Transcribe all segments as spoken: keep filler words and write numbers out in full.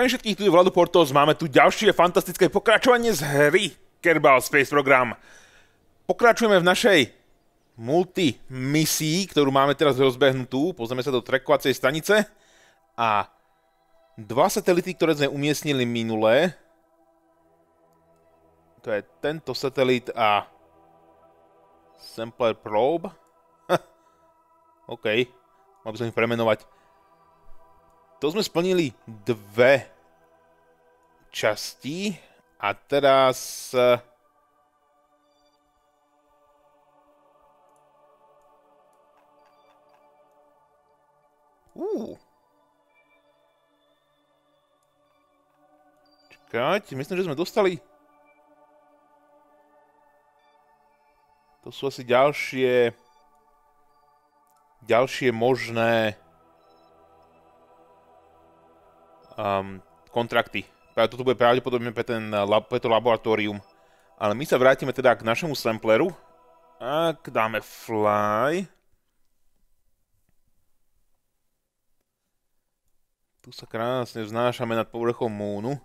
Zdravím všetkých, tu je Vlado Portos, máme tu ďalšie fantastické pokračovanie z hry Kerbal Space Program. Pokračujeme v našej multimisii, ktorú máme teraz rozbehnutú. Pozrieme sa do trackovacej stanice a dva satelity, ktoré sme umiestnili minulé. To je tento satelit a Sampler Probe. OK, mal by som ich premenovať. To sme splnili dve časti a teraz uh. Čakať, myslím, že sme dostali. To sú asi ďalšie ďalšie možné Um, kontrakty. Práve toto bude pravdepodobne pre, ten, pre to laboratórium. Ale my sa vrátime teda k našemu sampleru. Ak dáme fly. Tu sa krásne vznášame nad povrchom Moonu.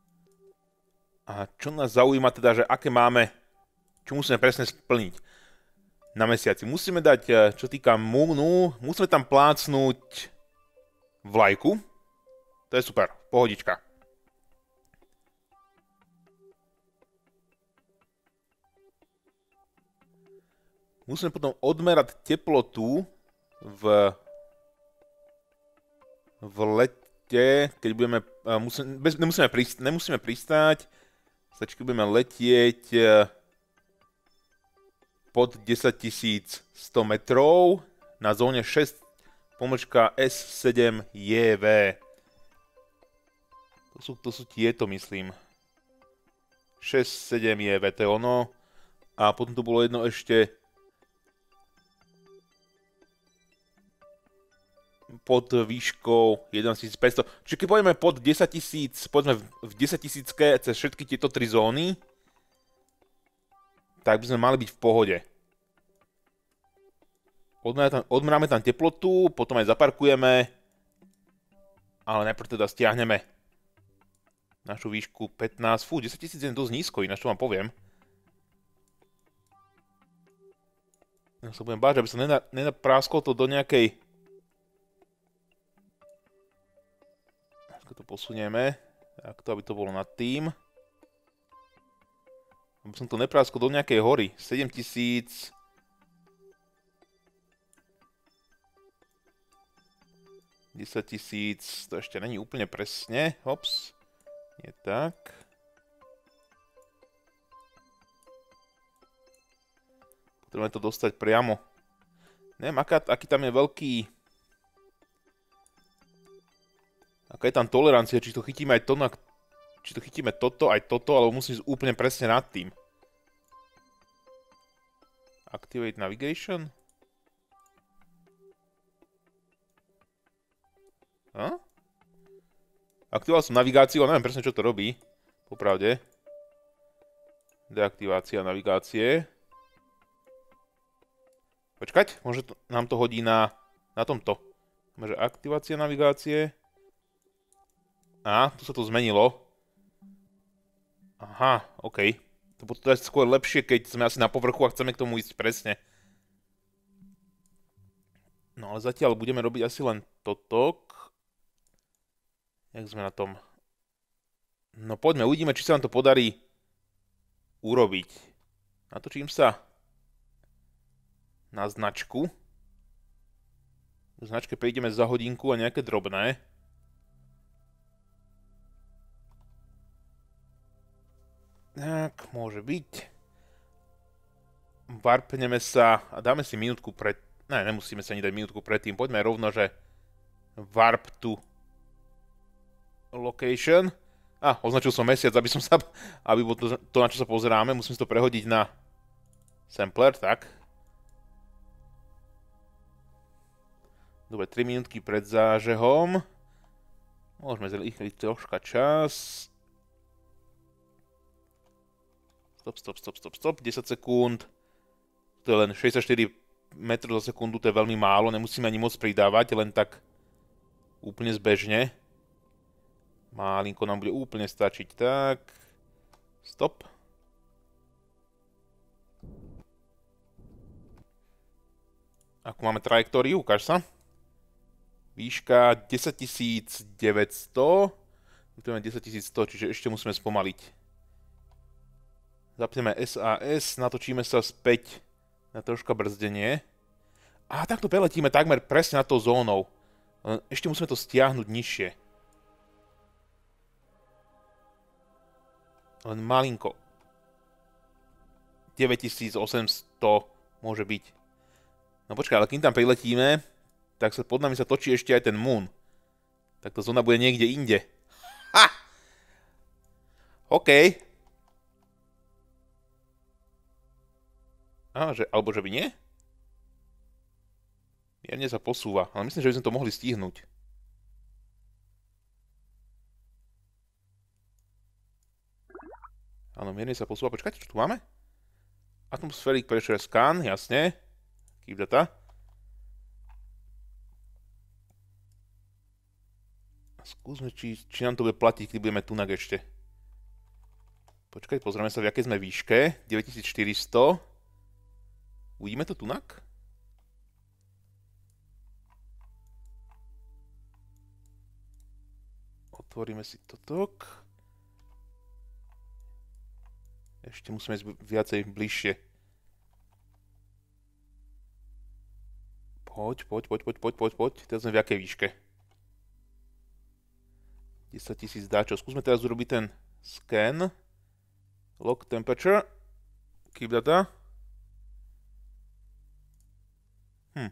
A čo nás zaujíma teda, že aké máme, čo musíme presne splniť na mesiaci. Musíme dať, čo týka Moonu, musíme tam plácnuť vlajku. To je super, pohodička. Musíme potom odmerať teplotu v, v lete, keď budeme, musíme, bez, nemusíme, prist, nemusíme pristáť, stačí, keď budeme letieť pod desaťtisícsto metrov na zóne šesť pomlčka es sedem jé vé. To sú, to sú tieto, myslím. šesť sedem jé vé, to je ono. A potom tu bolo jedno ešte pod výškou jedentisícpäťsto. Čiže keď pôjdeme pod desaťtisíc, poďme v desaťtisícke cez všetky tieto tri zóny, tak by sme mali byť v pohode. Odmeráme tam, odmeráme tam teplotu, potom aj zaparkujeme, ale najprv teda stiahneme našu výšku pätnásť. Fú, desaťtisíc je dosť nízko, ináč čo vám poviem. Ja sa budem báť, aby sa nenapráskol to do nejakej... Ako to posunieme. Tak to, aby to bolo nad tým. Aby som to nepráskol do nejakej hory. sedemtisíc... desaťtisíc... To ešte není úplne presne. Hops. Je tak. Potrebujeme to dostať priamo. Neviem, aká, aký tam je veľký... Aká je tam tolerancia, či to chytíme aj to, na... či to chytíme toto, aj toto, alebo musím ísť úplne presne nad tým. Activate navigation? Hm? Aktivoval som navigáciu, ale neviem presne, čo to robí. Popravde. Deaktivácia navigácie. Počkať, môže to, nám to hodí na, na tomto. Môže aktivácia navigácie. Á, tu sa to zmenilo. Aha, OK. To bude skôr lepšie, keď sme asi na povrchu a chceme k tomu ísť presne. No ale zatiaľ budeme robiť asi len toto. Jak sme na tom? No poďme, uvidíme, či sa nám to podarí urobiť. Natočím sa na značku. V značke prejdeme za hodinku a nejaké drobné. Tak, môže byť. Warpneme sa a dáme si minútku pred... Ne, nemusíme sa ani dať minútku predtým. Poďme rovno, že warp tu location. A, označil som mesiac, aby som sa, aby bolo to, to, na čo sa pozeráme, musím si to prehodiť na sampler, tak. Dobre, tri minútky pred zážehom. Môžeme zrýchliť troška čas. Stop, stop, stop, stop, stop, desať sekúnd. To je len šesťdesiatštyri metrov za sekundu, to je veľmi málo, nemusíme ani moc pridávať, len tak úplne zbežne. Malinko nám bude úplne stačiť. Tak. Stop. Ako máme trajektóriu, ukáž sa. Výška desaťtisícdeväťsto. Tu máme desaťtisícsto, čiže ešte musíme spomaliť. Zapneme es á es, natočíme sa späť na troška brzdenie. A takto preletíme takmer presne nad tou zónou. Ešte musíme to stiahnuť nižšie. Len malinko. deväťtisícosemsto môže byť. No počkaj, ale kým tam priletíme, tak sa pod nami sa točí ešte aj ten Moon. Tak to zóna bude niekde inde. Ha! OK. Á, že, alebo že by nie? Mierne sa posúva, ale myslím, že by sme to mohli stihnúť. Áno, mierne sa posúva. Počkajte, čo tu máme? Atmospheric pressure scan, jasne. Keep data. Skúsme, či, či nám to bude platiť, keď budeme tunak ešte. Počkaj, pozrieme sa, v akej sme výške. deväťtisícštyristo. Uvidíme to tunak? Otvoríme si toto. Ešte musíme ísť viacej bližšie. Poď, poď, poď, poď, poď, poď, poď. Teraz sme v jakej výške? desaťtisíc dáčov. Skúsme teraz urobiť ten scan. Log temperature. Keep data. Hm.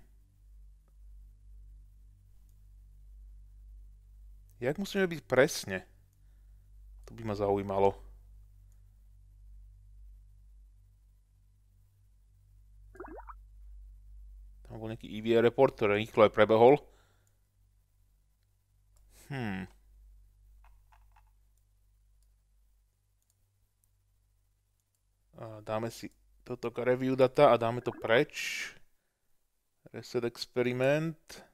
Jak musíme byť presne? To by ma zaujímalo. Tam bol nejaký í vé á report, ktorý rýchlo aj prebehol. Hm. A dáme si toto review data a dáme to preč. Reset experiment.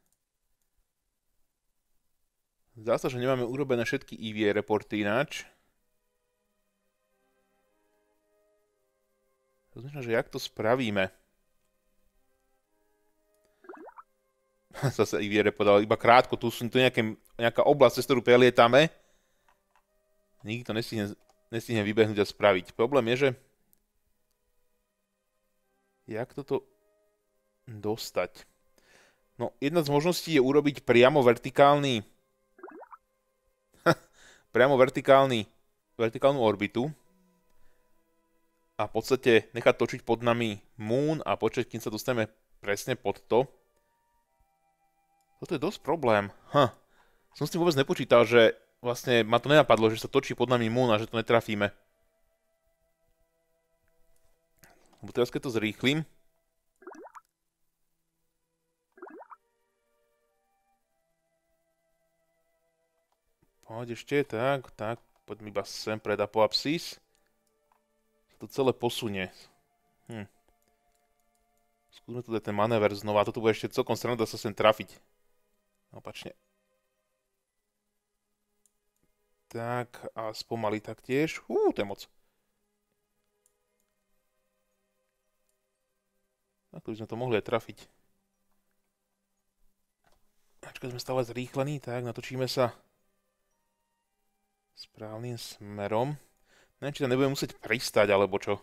Zdá sa, že nemáme urobené všetky í vé á reporty ináč. To znamená, že jak to spravíme? Zase í vé á report, iba krátko, tu sú tu nejaké, nejaká oblasť, cez ktorú prelietame. Nikto nestihne, nestihne vybehnúť a spraviť. Problém je, že jak toto dostať? No, jedna z možností je urobiť priamo vertikálny priamo vertikálny vertikálnu orbitu a v podstate nechať točiť pod nami Moon a počať, kým sa dostaneme presne pod to. Toto je dosť problém. Huh. Som s tým vôbec nepočítal, že vlastne ma to nenapadlo, že sa točí pod nami Moon a že to netrafíme. Lebo teraz keď to zrýchlim. Poď ešte, tak, tak, poďme iba sem pred apoapsis. Sa to celé posunie. Hm. Skúsme tu dať ten manéver znova, toto bude ešte celkom sranda sa sem trafiť. Opačne. Tak, a spomali taktiež. Hú, to je moc. Ako by sme to mohli aj trafiť. Ačka sme stále zrýchlení, tak natočíme sa správnym smerom. Neviem, či tam nebudeme musieť pristať, alebo čo.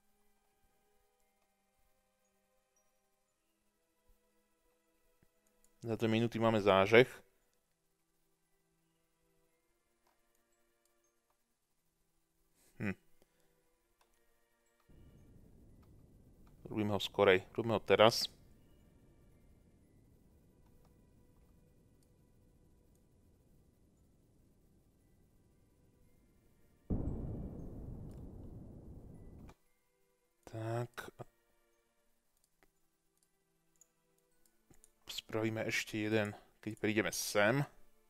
Za dve minúty máme zážeh. Hm. Robíme ho skorej. Robíme ho teraz. Tak. Spravíme ešte jeden, keď prídeme sem.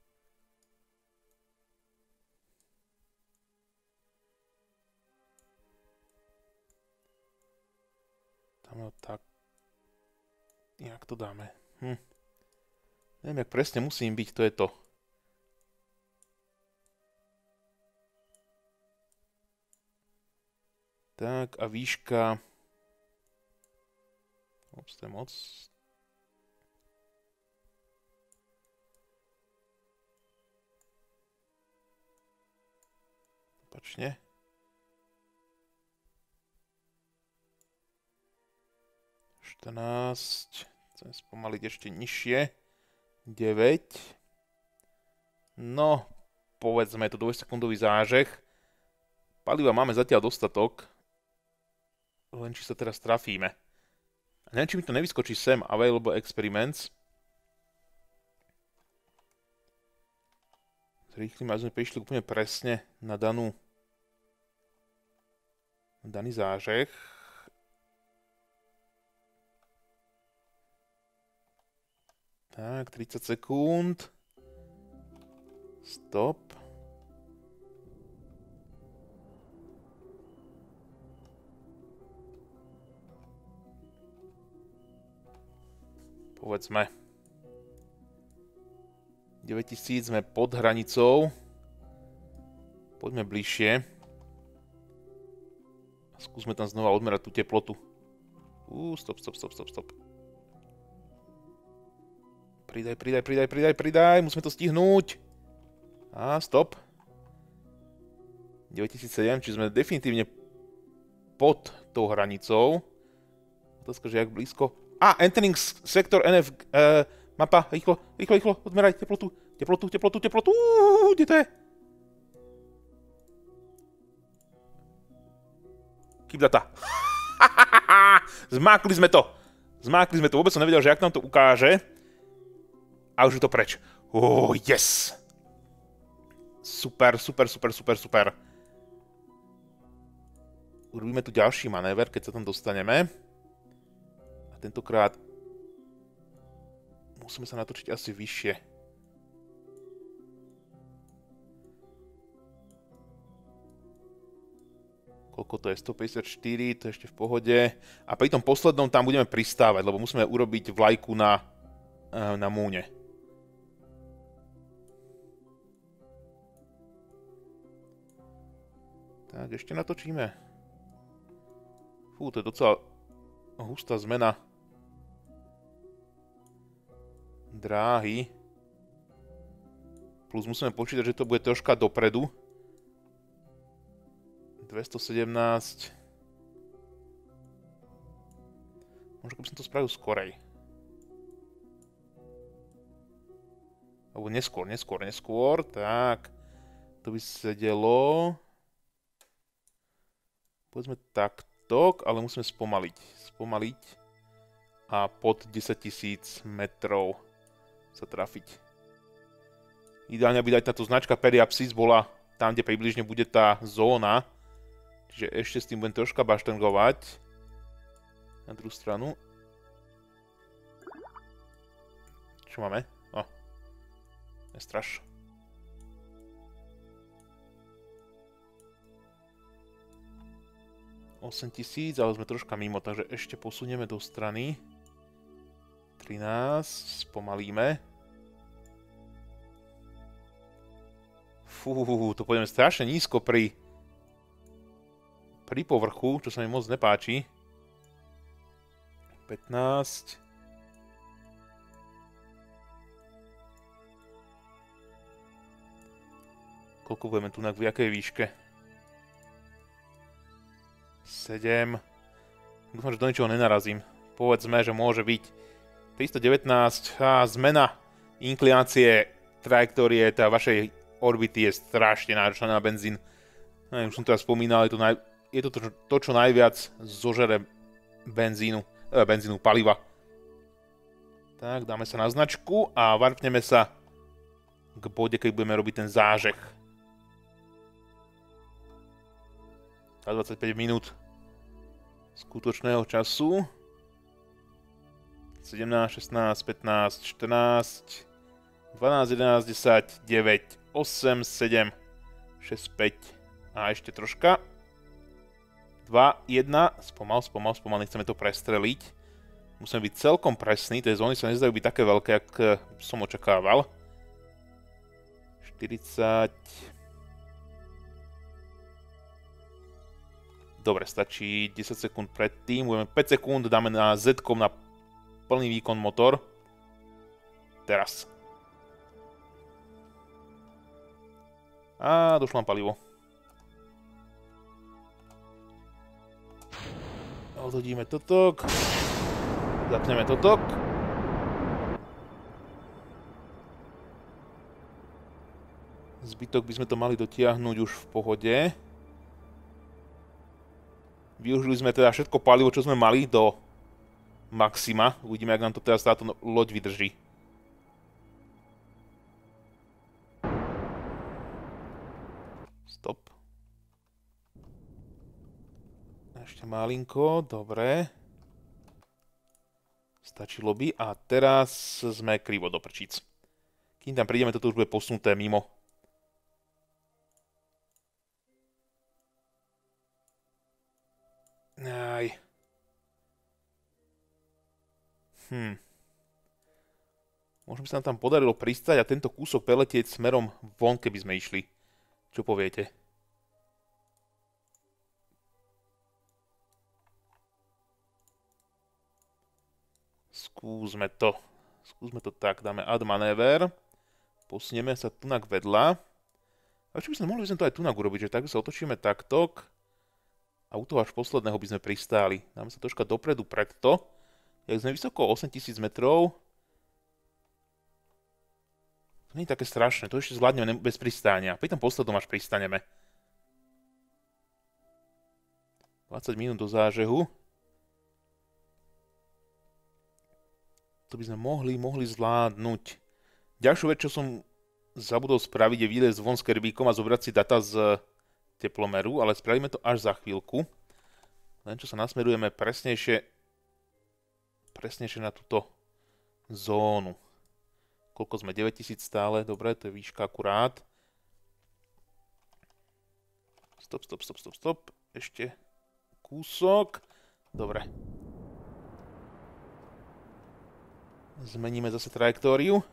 Tam ho tak. Jak to dáme? Hm. Neviem, jak presne musím byť, to je to. Tak a výška... Ops, to je moc. Opačne. štrnásť. Chcem spomaliť ešte nižšie. deväť. No, povedzme, je to dvojsekundový zážeh. Paliva máme zatiaľ dostatok. Len či sa teraz trafíme. A neviem, či mi to nevyskočí sem. Available experiments. Zrýchlim, aby sme prišli úplne presne na danú na daný zážeh. Tak, tridsať sekúnd. Stop. Povedzme. deväťtisíc sme pod hranicou. Poďme bližšie. Skúsme tam znova odmerať tú teplotu. Uuu, stop, stop, stop, stop, stop. Pridaj, pridaj, pridaj, pridaj, pridaj, musíme to stihnúť. A stop. deväťtisícsedem, čiže sme definitívne pod tou hranicou. Otázka, že jak blízko. A, entering sector en ef, uh, mapa, rýchlo, rýchlo, rýchlo, odmeraj teplotu, teplotu, teplotu, teplotu, uuu, kde to je? Keep data. Zmákli sme to. Zmákli sme to, vôbec som nevedel, že jak nám to ukáže. A už je to preč. Oh, yes! Super, super, super, super, super. Urobíme tu ďalší manéver, keď sa tam dostaneme. A tentokrát musíme sa natočiť asi vyššie. Koľko to je? stopäťdesiatštyri, to je ešte v pohode. A pri tom poslednom tam budeme pristávať, lebo musíme urobiť vlajku na, na múne. Tak, ešte natočíme. Fú, to je docela hustá zmena dráhy. Plus musíme počítať, že to bude troška dopredu. dvestosedemnásť. Možno keby som to spravil skorej. Alebo neskôr, neskôr, neskôr. Tak, to by sedelo... Povedzme takto, ale musíme spomaliť. Spomaliť a pod desaťtisíc metrov sa trafiť. Ideálne, aby aj táto značka Periapsis bola tam, kde približne bude tá zóna. Čiže ešte s tým budem troška baštengovať. Na druhú stranu. Čo máme? O, nestraš. osemtisíc, ale sme troška mimo, takže ešte posunieme do strany. trinásť, spomalíme. Fú, to pôjdeme strašne nízko pri pri povrchu, čo sa mi moc nepáči. pätnásť. Koľko budeme tu na v jakej výške? sedem. Dúfam, že do ničoho nenarazím. Povedzme, že môže byť tristodevätnásť. Á, zmena inklinácie trajektórie tá vašej orbity je strašne náročná na benzín. Neviem, už som teraz spomínal, je to, naj... je to, to, to čo najviac zožere benzínu, eh, benzínu paliva. Tak, dáme sa na značku a varpneme sa k bode, keď budeme robiť ten zážeh. Za dvadsaťpäť minút skutočného času. sedemnásť, šestnásť, pätnásť, štrnásť, dvanásť, jedenásť, desať, deväť, osem, sedem, šesť, päť a ešte troška. dva, jeden, spomal, spomal, spomal, nechceme to prestreliť. Musíme byť celkom presní, tie zóny sa nezdajú byť také veľké, jak som očakával. štyridsať... Dobre, stačí desať sekúnd predtým. Budeme päť sekúnd, dáme na Z na plný výkon motor. Teraz. A došlo nám palivo. Odhodíme totok. Zapneme totok. Zbytok by sme to mali dotiahnuť už v pohode. Využili sme teda všetko palivo, čo sme mali do maxima. Uvidíme, jak nám to teraz táto loď vydrží. Stop. Ešte malinko, dobre. Stačilo by a teraz sme krivo do prčíc. Kým tam prídeme, toto už bude posunuté mimo. Aj. Hm. Možno by sa nám tam podarilo pristať a tento kúsok preletieť smerom von, keby sme išli. Čo poviete? Skúsme to. Skúsme to tak. Dáme add manéver. Posunieme sa tunak vedľa. A čo by sme mohli by sme to aj tunak urobiť, že tak sa otočíme takto. A u toho až posledného by sme pristáli. Dáme sa troška dopredu pred to. Jak sme vysoko osemtisíc metrov. To nie je také strašné. To ešte zvládneme bez pristánia. Pri tom poslednom až pristaneme. dvadsať minút do zážehu. To by sme mohli, mohli zvládnuť. Ďalšiu vec, čo som zabudol spraviť, je výlez von s kerbíkom a zobrať si data z teplomeru, ale spravíme to až za chvíľku. Len čo sa nasmerujeme presnejšie, presnejšie na túto zónu. Koľko sme? deväťtisíc stále, dobre, to je výška akurát. Stop, stop, stop, stop, stop. Ešte kúsok. Dobre. Zmeníme zase trajektóriu.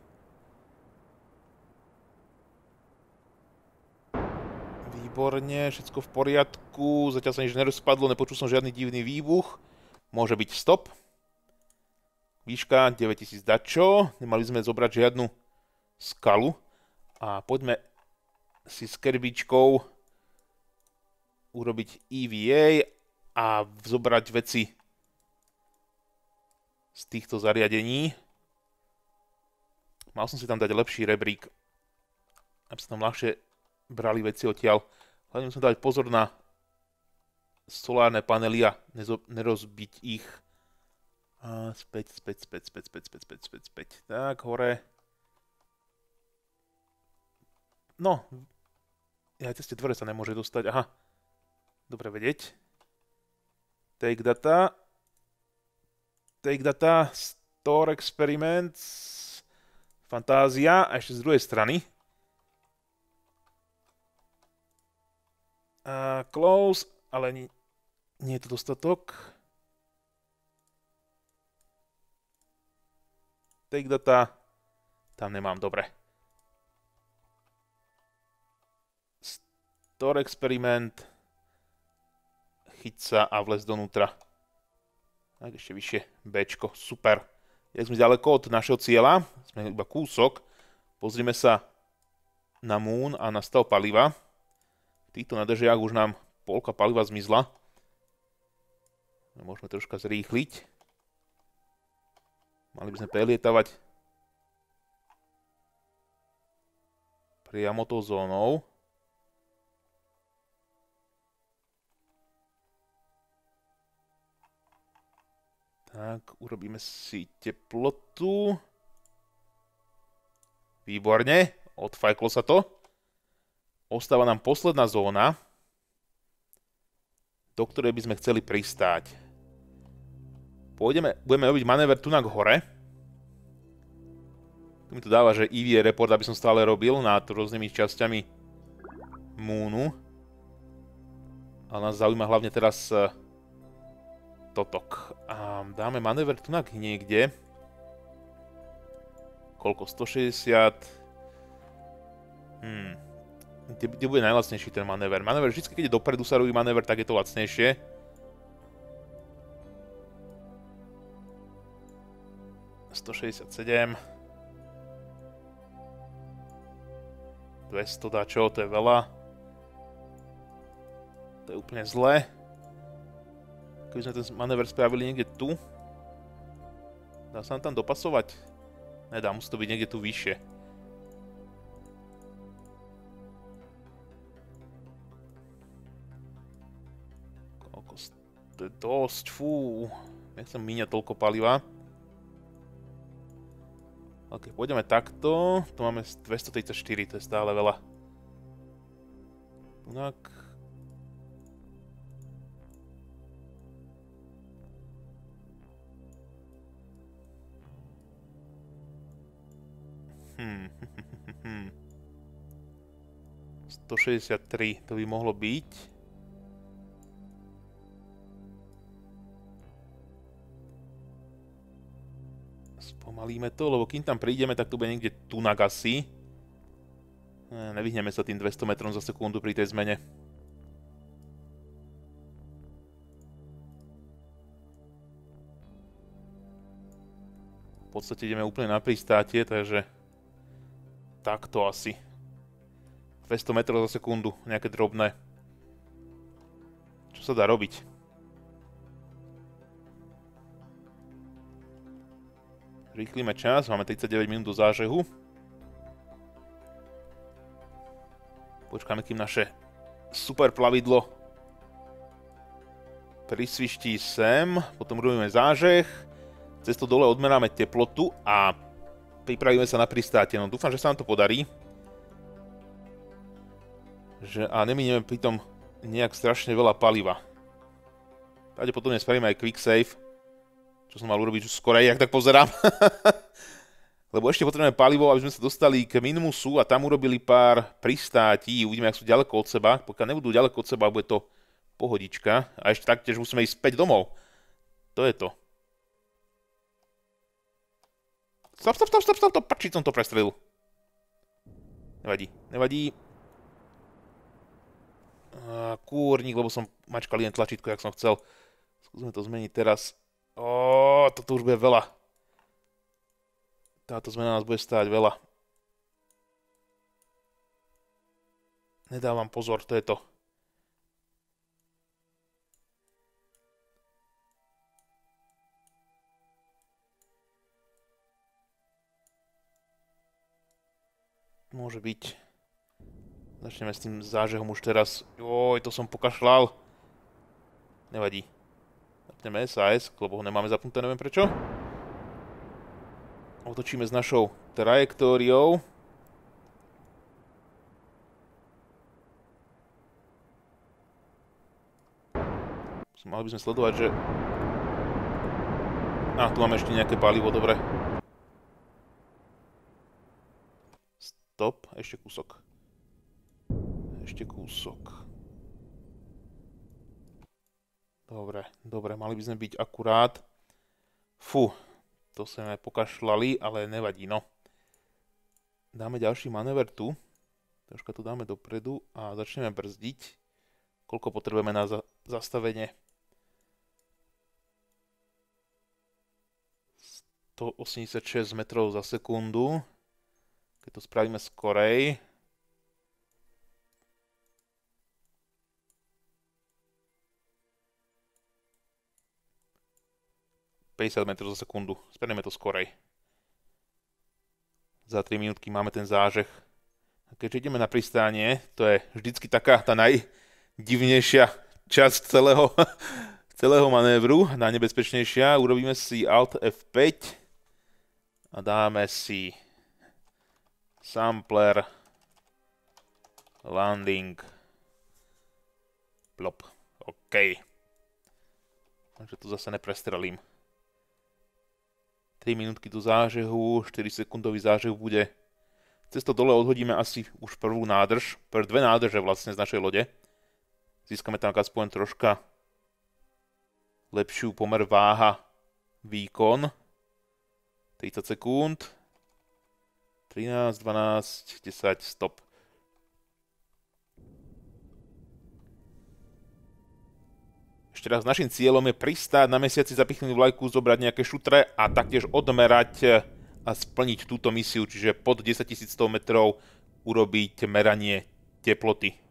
Výborne, všetko v poriadku, zatiaľ sa nič nerozpadlo, nepočul som žiadny divný výbuch. Môže byť stop. Výška deväťtisíc dačo, nemali sme zobrať žiadnu skalu. A poďme si s kerbíčkou urobiť E V A a zobrať veci z týchto zariadení. Mal som si tam dať lepší rebrík, aby sa tam ľahšie brali veci odtiaľ. Hlavne musím dať pozor na solárne panely a nerozbiť ich. A späť, späť, späť, späť, späť, späť, späť, späť, späť. Tak, hore. No. Ja, cez tie dvere sa nemôže dostať. Aha. Dobre vedieť. Take data. Take data. Store experiments. Fantázia. A ešte z druhej strany. Uh, close, ale nie, nie je to dostatok. Take data. Tam nemám, dobre. Store experiment. Chyť sa a vlez donútra. Tak ešte vyššie. Bčko, super. Jak sme ďaleko od našeho cieľa, sme iba kúsok. Pozrime sa na Moon a na stav paliva. V týchto nádržiach už nám polka paliva zmizla. Môžeme troška zrýchliť. Mali by sme prelietavať priamo tou zónou. Tak, urobíme si teplotu. Výborne, odfajklo sa to. Ostáva nám posledná zóna, do ktorej by sme chceli pristáť. Pôjdeme, budeme robiť manéver tunak hore. Tu mi to dáva, že E V A report, aby som stále robil nad rôznymi časťami Moonu. Ale nás zaujíma hlavne teraz totok. A dáme manéver tunak niekde. Koľko? stošesťdesiat. Hmm. Kde, kde bude najlacnejší ten manéver? Manéver, vždy, keď je dopredu sa robí manéver, tak je to lacnejšie. stošesťdesiatsedem. dvesto dačo, to je veľa. To je úplne zlé. Keby sme ten manéver spravili niekde tu. Dá sa nám tam dopasovať? Nedá, musí to byť niekde tu vyššie. Koľko... To je dosť, fú. Nechcem míňať toľko paliva. Ok, pôjdeme takto. Tu máme dvestotridsaťštyri, to je stále veľa. Tak. Hmm. stošesťdesiattri, to by mohlo byť. Spomalíme to, lebo kým tam prídeme, tak to bude niekde tunak asi. Nevyhneme sa tým dvesto metrom za sekundu pri tej zmene. V podstate ideme úplne na pristátie, takže takto asi. dvesto metrov za sekundu, nejaké drobné. Čo sa dá robiť? Rýchlíme čas, máme tridsaťdeväť minút do zážehu. Počkáme, kým naše super plavidlo prisviští sem, potom robíme zážeh, cez to dole odmeráme teplotu a pripravíme sa na pristátie. No dúfam, že sa nám to podarí. Že, a neminieme pritom nejak strašne veľa paliva. Pravdepodobne spravíme aj quick save. Čo som mal urobiť už skorej, jak tak pozerám. Lebo ešte potrebujeme palivo, aby sme sa dostali k Minmusu a tam urobili pár pristátí. Uvidíme, ak sú ďaleko od seba. Pokiaľ nebudú ďaleko od seba, bude to pohodička. A ešte taktiež musíme ísť späť domov. To je to. Stop, stop, stop, stop, stop, stop. Pači, som to prestrelil. Nevadí, nevadí. A, kúrnik, lebo som mačkal len tlačítko, jak som chcel. Skúsme to zmeniť teraz. Ó, toto už bude veľa. Táto zmena nás bude stáť veľa. Nedávam pozor, to je to. Môže byť. Začneme s tým zážehom už teraz. Joj, to som pokašľal. Nevadí. Zapneme es á es, lebo ho nemáme zapnuté, neviem prečo. Otočíme s našou trajektóriou. Mali by sme sledovať, že... Á, tu máme ešte nejaké palivo, dobre. Stop, ešte kúsok. Ešte kúsok. Dobre, dobre, mali by sme byť akurát. Fú, to sme pokašľali, ale nevadí, no. Dáme ďalší manéver tu. Troška to dáme dopredu a začneme brzdiť. Koľko potrebujeme na za zastavenie? stoosemdesiatšesť metrov za sekundu. Keď to spravíme skorej. päťdesiat metrov za sekundu. Spravíme to skorej. Za tri minútky máme ten zážeh. A keďže ideme na pristánie, to je vždycky taká tá najdivnejšia časť celého, celého manévru, najnebezpečnejšia. Urobíme si Alt ef päť a dáme si Sampler Landing Plop. OK. Takže tu zase neprestrelím. tri minútky do zážehu, štyri sekundový zážeh bude. Cez to dole odhodíme asi už prvú nádrž, prvé dve nádrže vlastne z našej lode. Získame tam aspoň troška lepšiu pomer váha výkon. tridsať sekúnd. trinásť, dvanásť, desať, stop. Ešte raz, našim cieľom je pristáť na mesiaci, zapichnúť vlajku, zobrať nejaké šutre a taktiež odmerať a splniť túto misiu, čiže pod desaťtisícsto metrov urobiť meranie teploty.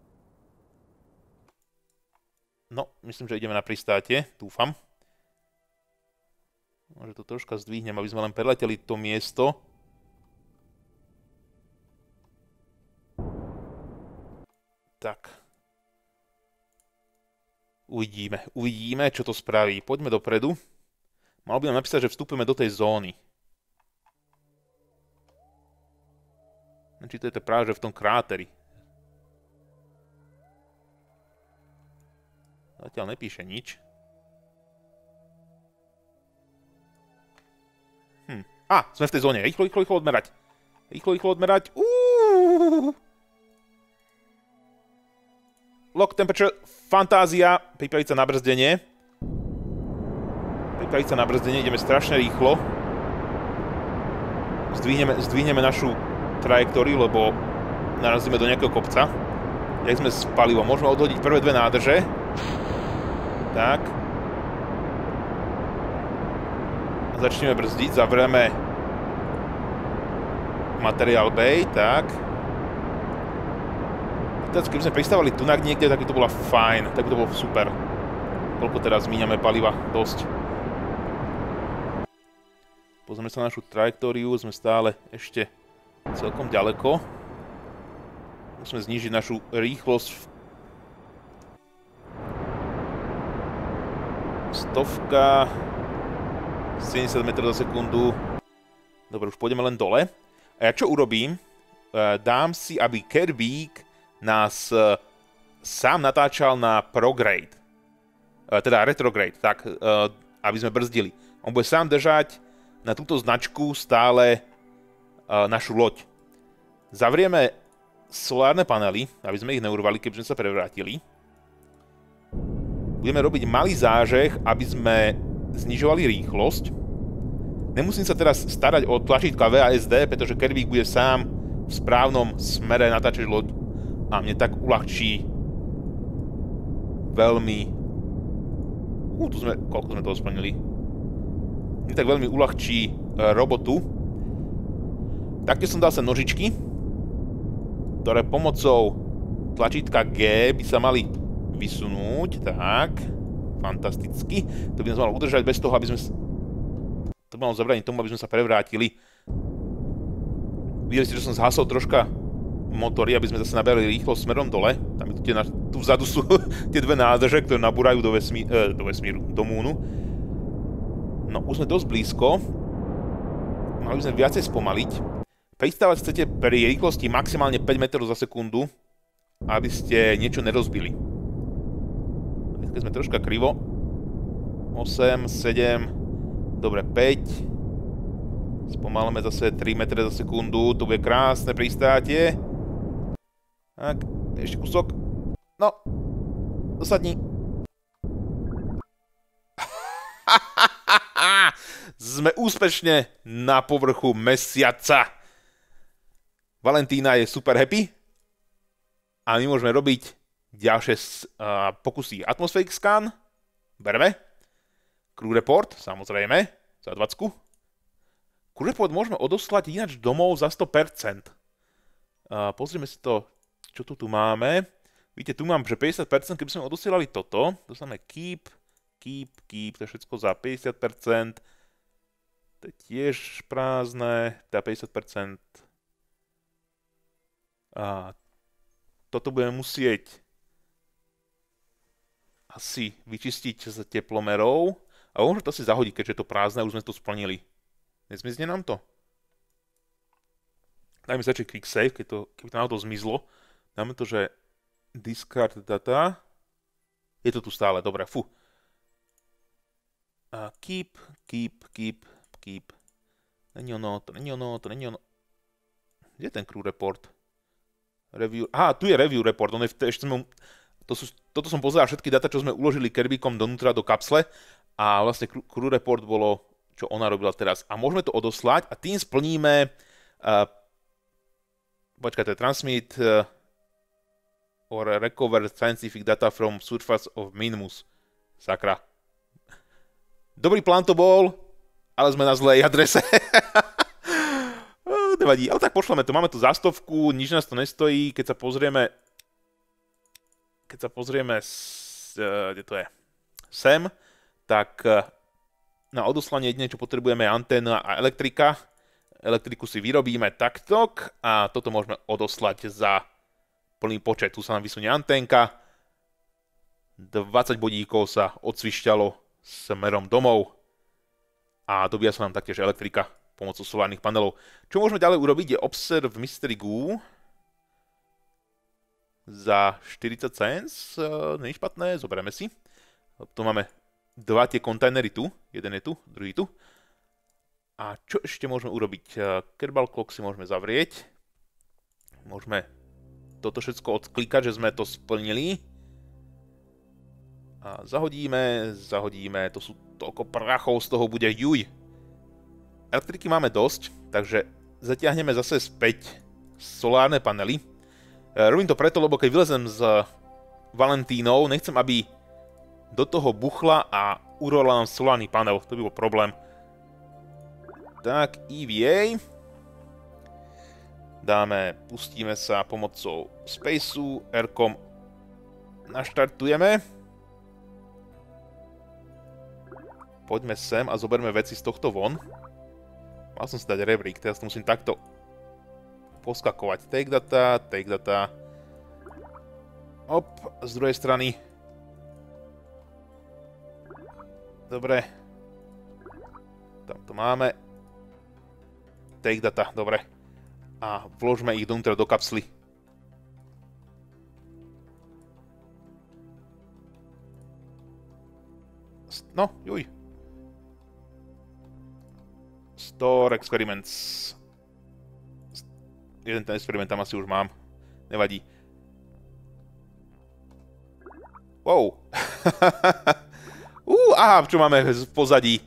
No, myslím, že ideme na pristátie, dúfam. Možno to troška zdvihnem, aby sme len preleteli to miesto. Tak. Uvidíme, uvidíme, čo to spraví. Poďme dopredu. Malo by nám napísať, že vstúpime do tej zóny. Či to je to práve, že v tom kráteri. Zatiaľ nepíše nič. Hm. Á, sme v tej zóne. Rýchlo, rýchlo, rýchlo odmerať. Rýchlo, rýchlo odmerať. Uuu. Lock temperature, fantázia, pripraviť sa na brzdenie. Pripraviť sa na brzdenie, ideme strašne rýchlo. Zdvihneme, zdvihneme našu trajektóriu, lebo narazíme do nejakého kopca. Jak sme s palivom, môžeme odhodiť prvé dve nádrže. Tak. A začneme brzdiť, zavrieme materiál bay, tak. Keby sme pristávali tunak niekde, tak by to bola fajn, tak by to bolo super. Koľko teraz míňame paliva? Dosť. Pozrieme sa na našu trajektóriu, sme stále ešte celkom ďaleko. Musíme znížiť našu rýchlosť. Stovka. sedemdesiat metrov za sekundu. Dobre, už pôjdeme len dole. A ja čo urobím? Dám si, aby Kerbík nás uh, sám natáčal na prograde, uh, teda retrograde, tak, uh, aby sme brzdili. On bude sám držať na túto značku stále uh, našu loď. Zavrieme solárne panely, aby sme ich neurvali, keby sme sa prevrátili. Budeme robiť malý zážeh, aby sme znižovali rýchlosť. Nemusím sa teraz starať o tlačítka vé á es dé, pretože Kerbík bude sám v správnom smere natáčať loď. A mne tak uľahčí veľmi... Ú, tu sme... Koľko sme toho splnili? Mne tak veľmi uľahčí e, robotu. Taktiež som dal sa nožičky, ktoré pomocou tlačítka G by sa mali vysunúť. Tak. Fantasticky. To by nás malo udržať bez toho, aby sme... To by malo zabrániť tomu, aby sme sa prevrátili. Videli ste, že som zhasol troška motory, aby sme zase naberali rýchlosť smerom dole. Tam tu, tie, tu vzadu sú tie dve nádrže, ktoré nabúrajú do, vesmí, eh, do vesmíru, do múnu. No, už sme dosť blízko. Mali by sme viacej spomaliť. Pristávať chcete pri rýchlosti maximálne päť metrov za sekundu, aby ste niečo nerozbili. Keď sme troška krivo. osem, sedem, dobre, päť. Spomalíme zase tri metre za sekundu, to bude krásne pristátie. Tak, ešte kúsok. No, dosadni. Sme úspešne na povrchu mesiaca. Valentína je super happy. A my môžeme robiť ďalšie uh, pokusy. Atmospheric scan. Bereme. Crew report, samozrejme. Za dvadsať. Crew report môžeme odoslať ináč domov za sto percent. Uh, pozrieme si to, čo tu tu máme. Vidíte, tu mám, že päťdesiat percent, keby sme odosielali toto, dostaneme keep, keep, keep, to je všetko za päťdesiat percent. To je tiež prázdne, teda päťdesiat percent. A toto budeme musieť asi vyčistiť z teplomerov. A môžeme to asi zahodiť, keďže je to prázdne, už sme to splnili. Nezmizne nám to? Dajme sa čiť quick save, keď to, keby to náhodou zmizlo. Dáme to, že discard data. Je to tu stále, dobre, fu. Uh, keep, keep, keep, keep. Není ono, to není ono, to není ono. Kde je ten crew report? Review, aha, tu je review report, on je v, ešte sme, to sú, toto som pozeral všetky data, čo sme uložili Kerbíkom donútra do kapsle a vlastne crew report bolo, čo ona robila teraz. A môžeme to odoslať a tým splníme uh, počkaj, to je transmit uh, or recover scientific data from surface of Minmus. Sakra. Dobrý plán to bol, ale sme na zlej adrese. Nevadí, ale tak pošleme to. Máme tu zastovku, nič nás to nestojí. Keď sa pozrieme... Keď sa pozrieme... S, uh, kde to je? Sem, tak uh, na odoslanie jedine, čo potrebujeme, je anténa a elektrika. Elektriku si vyrobíme takto a toto môžeme odoslať za plný počet. Tu sa nám vysunie anténka. dvadsať bodíkov sa odsvišťalo smerom domov a dobíja sa nám taktiež elektrika pomocou solárnych panelov. Čo môžeme ďalej urobiť je Observe Mystery Goo za štyridsať cents, nie je špatné, zoberieme si. Tu máme dva tie kontajnery tu, jeden je tu, druhý tu. A čo ešte môžeme urobiť? Kerbal Clock si môžeme zavrieť. Môžeme toto všetko odklikať, že sme to splnili. A zahodíme, zahodíme, to sú toľko prachov, z toho bude juj. Elektriky máme dosť, takže zatiahneme zase späť solárne panely. Robím to preto, lebo keď vylezem z Valentínov, nechcem, aby do toho buchla a urvala nám solárny panel, to by bol problém. Tak, E V A. Dáme, pustíme sa pomocou Spaceu, R-kom naštartujeme. Poďme sem a zoberme veci z tohto von. Mal som si dať rebrík, teraz to musím takto poskakovať. Take data, take data. Hop, z druhej strany. Dobre. Tam to máme. Take data, dobre. A vložme ich dovnútra do kapsly. No, juj. Store experiments. Jeden ten experiment tam asi už mám. Nevadí. Wow. uh, aha, čo máme v pozadí?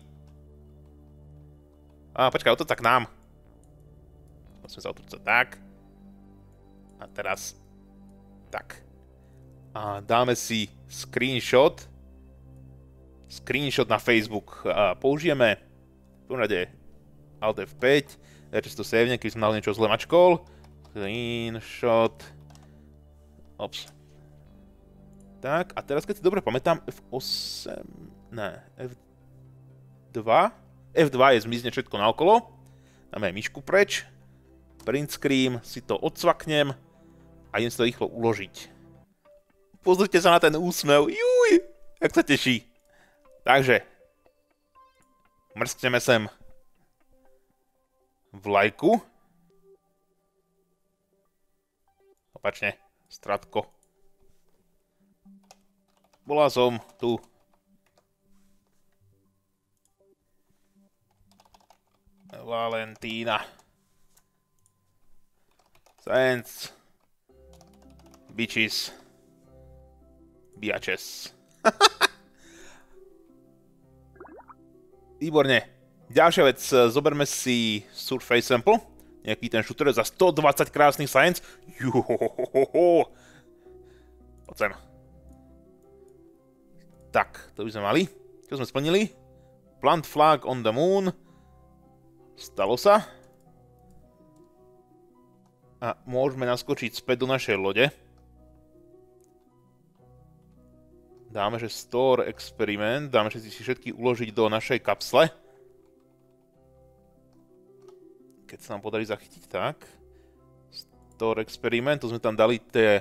Á, počkaj, otoč sa k nám. Musíme sa otočiť tak. A teraz tak. A dáme si screenshot. Screenshot na Facebook. A použijeme v prvom rade Alt F päť. Čisto save, keby som dal niečo zle mačkol. Screenshot. Ops. Tak, a teraz keď si dobre pamätám, F osem... Ne, F dva? F dva je zmizne všetko naokolo. Dáme myšku preč. Print screen, si to odsvaknem a idem si to rýchlo uložiť. Pozrite sa na ten úsmev. Juj, jak sa teší. Takže. Mrskneme sem vlajku. Opačne, stratko. Bola som tu. Valentína. Science. Bitches. Biaches. Výborne. Ďalšia vec, zoberme si Surface Sample. Nejaký ten shooter za stodvadsať krásnych science. Juhohohoho. Poď sem. Tak, to by sme mali. Čo sme splnili? Plant flag on the moon. Stalo sa. A môžeme naskočiť späť do našej lode. Dáme, že Store Experiment. Dáme, že si všetky uložiť do našej kapsle. Keď sa nám podarí zachytiť, tak. Store Experiment, to sme tam dali tie...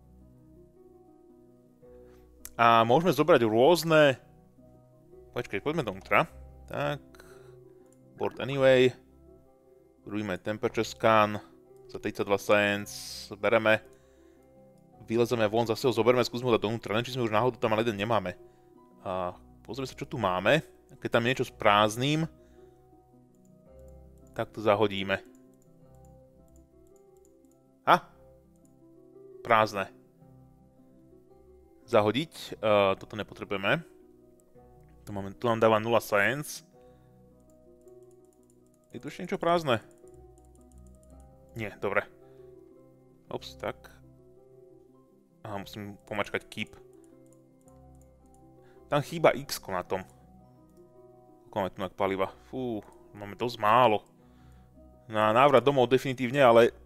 A môžeme zobrať rôzne... Počkej, poďme dovnútra. Tak. Board anyway. Urobíme temperature scan. Za tridsaťdva science. Bereme. Vylezeme von, zase ho zoberme, skúsme ho dať dovnútra. Neviem, či sme už náhodou tam ale jeden nemáme. A pozrieme sa, čo tu máme. Keď tam je niečo s prázdnym, tak to zahodíme. Ha? Prázdne. Zahodiť. Uh, toto nepotrebujeme. Tu, máme, tu nám dáva nula science. Je tu ešte niečo prázdne? Nie, dobre. Ops, tak. Aha, musím pomačkať keep. Tam chýba X na tom. Koľko máme tu na paliva? Fú, máme dosť málo. Na návrat domov definitívne, ale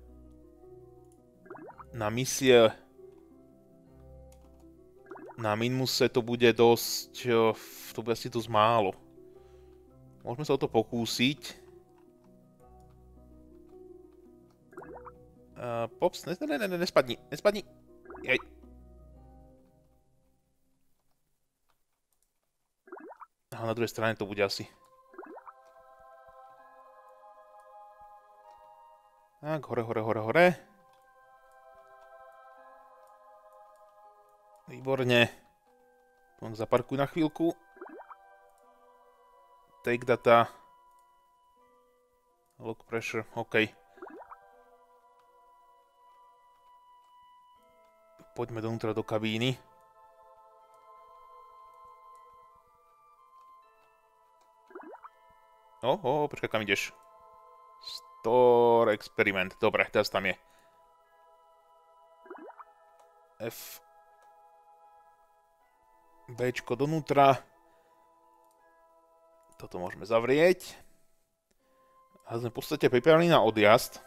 na misie na Minmuse to bude dosť, to bude asi dosť málo. Môžeme sa o to pokúsiť. Uh, Pops, ne, ne, ne, ne, nespadni, nespadni. Jej. A na druhej strane to bude asi. Tak, hore, hore, hore, hore. Výborne. Zaparkuj na chvíľku. Take data. Lock pressure, OK. Poďme donútra do kabíny. O, o, počkaj, kam ideš? Store experiment. Dobre, teraz tam je. F. Bčko donútra. Toto môžeme zavrieť. A sme v podstate pripravení na odjazd.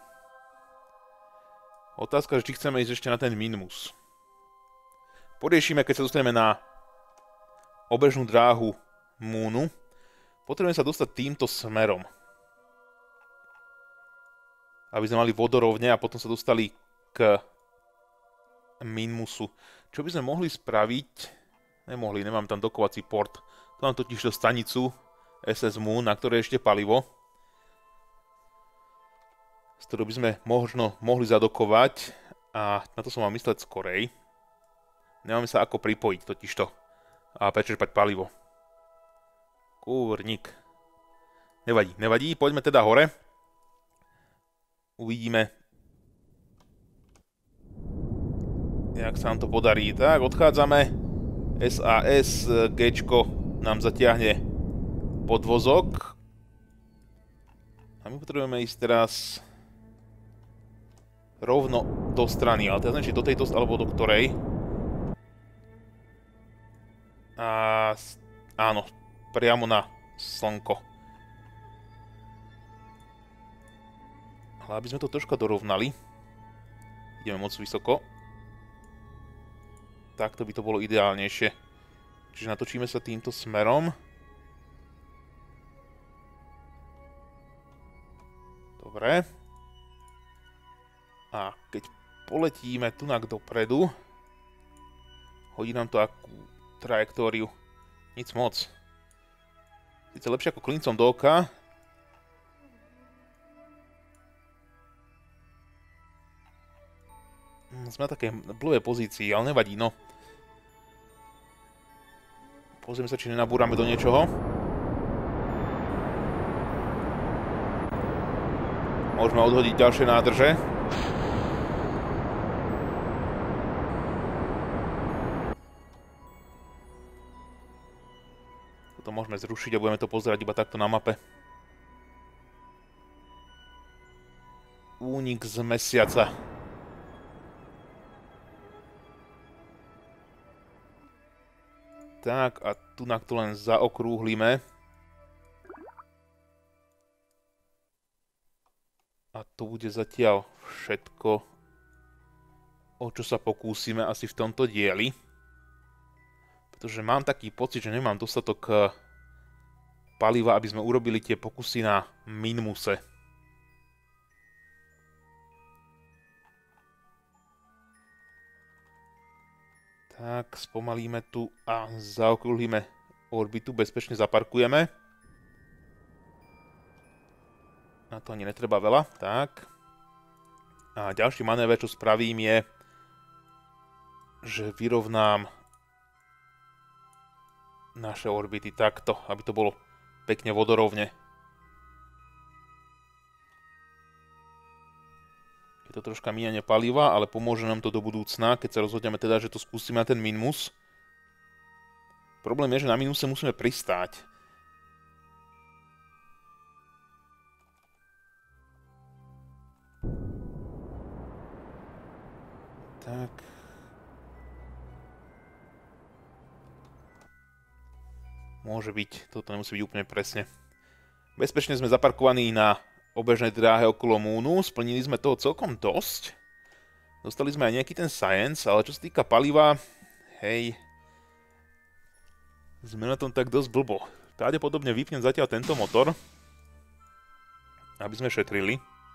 Otázka, či chceme ísť ešte na ten Minmus. Poriešime, keď sa dostaneme na obežnú dráhu Moonu. Potrebujeme sa dostať týmto smerom. Aby sme mali vodorovne a potom sa dostali k Minmusu. Čo by sme mohli spraviť? Nemohli, nemám tam dokovací port. Tu mám totiž do stanicu es es Moon, na ktorej je ešte palivo. Z ktorého by sme možno mohli zadokovať. A na to som mal mysleť skorej. Nemáme sa ako pripojiť totižto. A prečerpať palivo. Kúrnik. Nevadí, nevadí. Poďme teda hore. Uvidíme, jak sa nám to podarí. Tak, odchádzame. es a es, Gčko nám zatiahne podvozok. A my potrebujeme ísť teraz rovno do strany. Ale teraz neviem, či do tejto, alebo do ktorej. A áno, priamo na slnko. Ale aby sme to troška dorovnali, ideme moc vysoko, takto by to bolo ideálnejšie. Čiže natočíme sa týmto smerom. Dobre. A keď poletíme tunak dopredu, hodí nám to akú trajektóriu. Nic moc. Sice lepšie ako klincom do oka. Sme na také blbé pozícii, ale nevadí, no. Pozrieme sa, či nenabúrame do niečoho. Môžeme odhodiť ďalšie nádrže. Toto môžeme zrušiť a budeme to pozerať iba takto na mape. Únik z mesiaca. Tak, a tu na to len zaokrúhlime. A to bude zatiaľ všetko, o čo sa pokúsime asi v tomto dieli. Pretože mám taký pocit, že nemám dostatok paliva, aby sme urobili tie pokusy na Minmuse. Tak, spomalíme tu a zaokrúhlime orbitu, bezpečne zaparkujeme. Na to ani netreba veľa, tak. A ďalší manéver, čo spravím, je, že vyrovnám naše orbity takto, aby to bolo pekne vodorovne. Je to troška míňanie paliva, ale pomôže nám to do budúcna, keď sa rozhodneme teda, že to skúsime na ten Minmus. Problém je, že na Minmuse musíme pristáť. Tak. Môže byť, toto nemusí byť úplne presne. Bezpečne sme zaparkovaní na obežnej dráhe okolo Moonu, splnili sme toho celkom dosť. Dostali sme aj nejaký ten science, ale čo sa týka paliva, hej, sme na tom tak dosť blbo. Pravdepodobne vypnem zatiaľ tento motor, aby sme šetrili.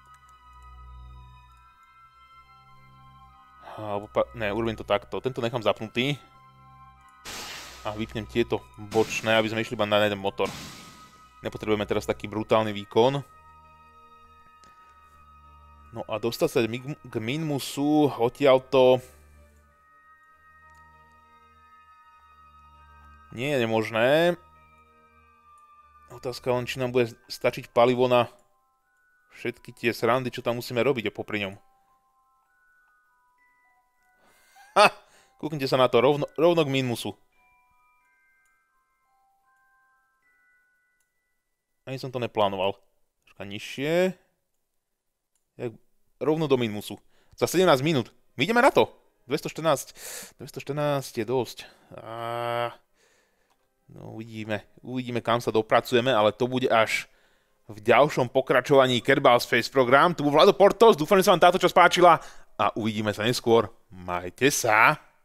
Alebo, ne, urobím to takto, tento nechám zapnutý. A vypnem tieto bočné, aby sme išli iba na jeden motor. Nepotrebujeme teraz taký brutálny výkon. No a dostať sa k Minmusu odtiaľto nie je nemožné. Otázka len, či nám bude stačiť palivo na všetky tie srandy, čo tam musíme robiť a popri ňom. Ha! Kúknite sa na to, rovno, rovno k Minmusu. Ani som to neplánoval. Troška nižšie. Jak... Rovno do Minmusu. Za sedemnásť minút. My ideme na to. dvestoštrnásť. dvestoštrnásť je dosť. A... No uvidíme. Uvidíme, kam sa dopracujeme, ale to bude až v ďalšom pokračovaní Kerbal Space Program. Tu bol Vlado Portos. Dúfam, že sa vám táto časť páčila a uvidíme sa neskôr. Majte sa.